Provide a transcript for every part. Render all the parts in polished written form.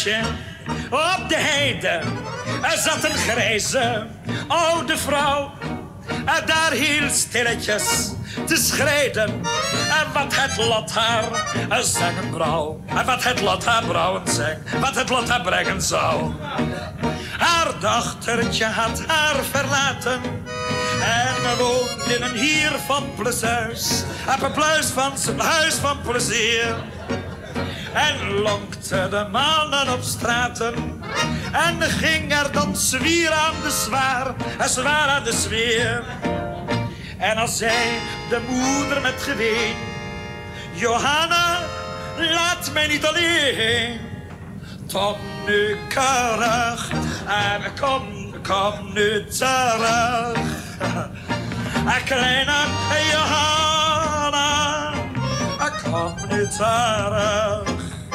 meisje op de heide. Er zat een grijze oude vrouw. En daar heel stilletjes te schreden. En wat het lot haar zeggen brouw. En wat het lot haar brouwen zegt. Wat het lot haar brengen zou. Haar dochtertje had haar verlaten. En woonde in een hier van plezier. Op een huis van plezier. En lonkte de mannen op straten. En ging er dan zwier aan de zwaar aan de sfeer. En als zei de moeder met geween: Johanna, laat mij niet alleen. Tot nu keurig en kom nu terug. Kleine Johanna, kom nu terug.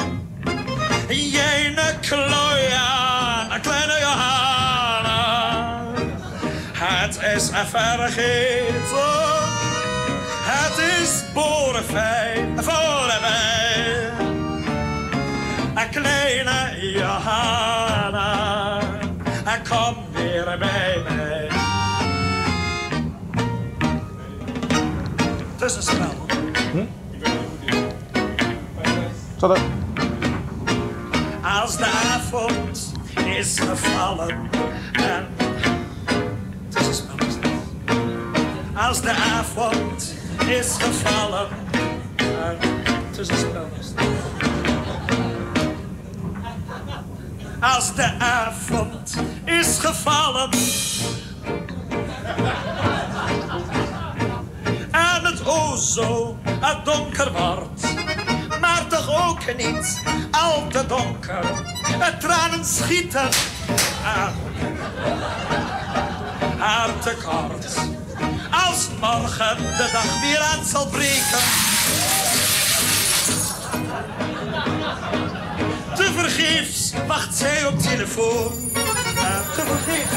Jene kloeien, kleine Johanna. Het is vergeten, het is boerenfijn voor mij. Kleine Johanna, kom weer bij mij. Het is een spel. Tot Als de avond is gevallen en het is een spel. Als de avond is gevallen en het is een spel. Als de avond is gevallen en het o zo donker wordt, maar toch ook niet al te donker. Het tranen schieten aan haar tekort. Als morgen de dag weer aan zal breken, tevergeefs wacht zij op telefoon. Tevergeefs.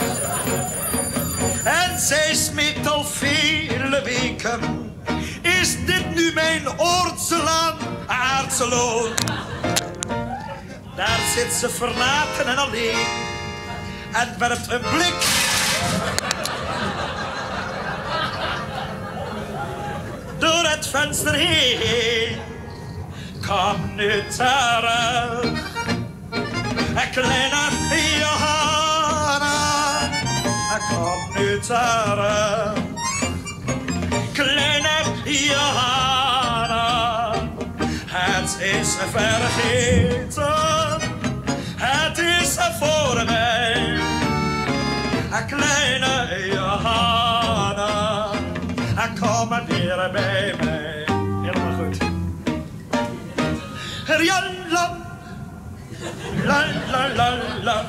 En zij smeekt al vele weken: is dit nu mijn aardse loon? Daar zit ze verlaten en alleen en werpt een blik door het venster heen. Kom nu terug, kleine Johanna. Kom nu terug, kleine Johanna. Het is vergeten, het is voor mij. Kleine Johanna, kom maar weer bij mij. Helemaal goed. Rian, la, la, la, la, la.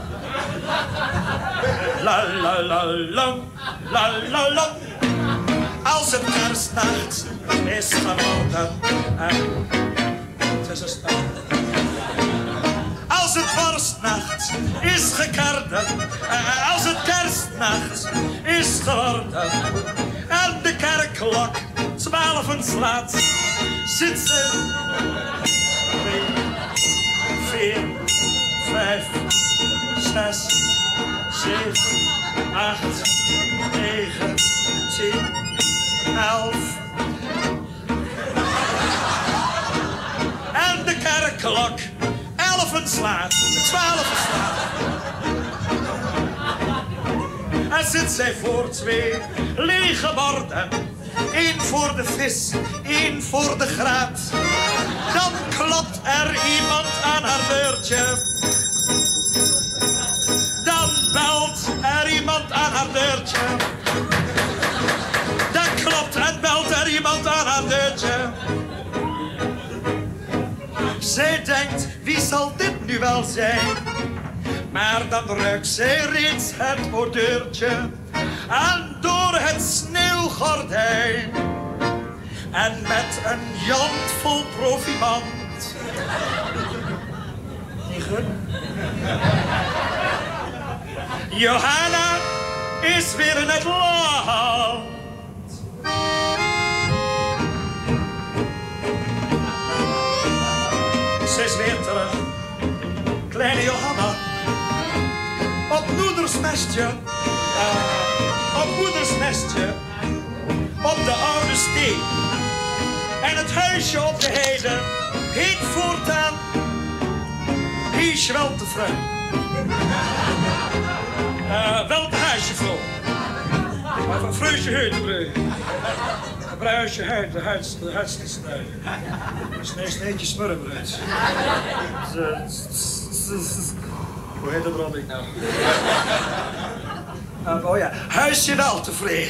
La, la, la, la, la, la, la. Als het kerstnacht is geworden en het is een spel. Als het vorstnacht is gekerden, als het kerstnacht is geworden en de kerkklok 12 slaat, zit ze 3, 4, 5, 6, 7, 8, 9, 10, 11. En de kerkklok 11 slaat, 12 slaat. En zit zij voor 2 lege borden. 1 voor de vis, 1 voor de graat. Dan klopt er iemand aan haar deurtje. Dan belt er iemand aan haar deurtje. Dan klopt en belt er iemand aan haar deurtje. Zij denkt, wie zal dit nu wel zijn? Maar dan ruikt zij reeds het odeurtje aan door het sneeuwgordijn. En met een jant vol profiband. Niet goed? Johanna is weer in het land. Ze is weer terug kleine Johanna. Op moeders nestje. Op moeders nestje. Op de oude steen. En het huisje op de heide heet voortaan Hies wel te vrij. Welk huisje vol? Van Vreusje Heutenbrug. Bruisje huid, de huidste snij. Sneetje smurrenbruid. Hoe heet dat rond ik nou? Oh ja, huisje wel tevreden.